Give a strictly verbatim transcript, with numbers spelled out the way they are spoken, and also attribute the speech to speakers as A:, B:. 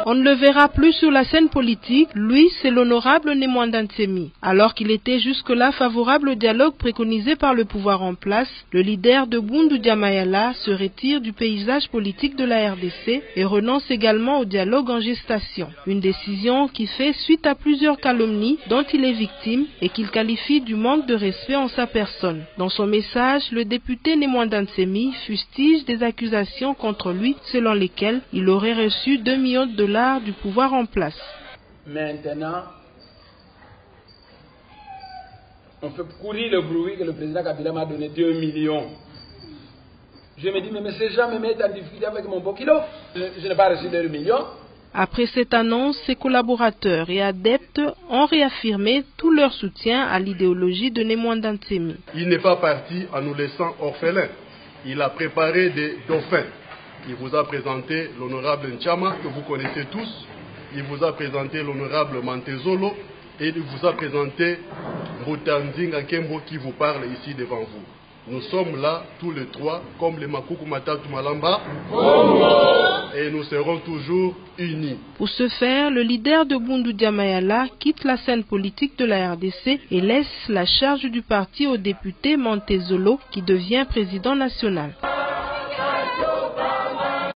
A: On ne le verra plus sur la scène politique, lui c'est l'honorable Nemwanda Ntsemi. Alors qu'il était jusque-là favorable au dialogue préconisé par le pouvoir en place, le leader de Bundu Djamayala se retire du paysage politique de la R D C et renonce également au dialogue en gestation. Une décision qui fait suite à plusieurs calomnies dont il est victime et qu'il qualifie du manque de respect en sa personne. Dans son message, le député Nemwanda Ntsemi fustige des accusations contre lui selon lesquelles il aurait reçu deux millions de dollars du pouvoir en place.
B: Maintenant, on fait courir le bruit que le président Kabila m'a donné deux millions. Je me dis, mais, mais ces gens me mettent en difficulté avec mon beau kilo. Je, je n'ai pas reçu deux millions.
A: Après cette annonce, ses collaborateurs et adeptes ont réaffirmé tout leur soutien à l'idéologie de Nemwanda Ntsemi.
C: Il n'est pas parti en nous laissant orphelins. Il a préparé des dauphins. Il vous a présenté l'honorable Nchama, que vous connaissez tous. Il vous a présenté l'honorable Mantezolo. Et il vous a présenté Mbutandinga Kembo qui vous parle ici devant vous. Nous sommes là tous les trois, comme les Makuku Matatu Malamba. Et nous serons toujours unis.
A: Pour ce faire, le leader de Bundu Djamayala quitte la scène politique de la R D C et laisse la charge du parti au député Mantezolo qui devient président national.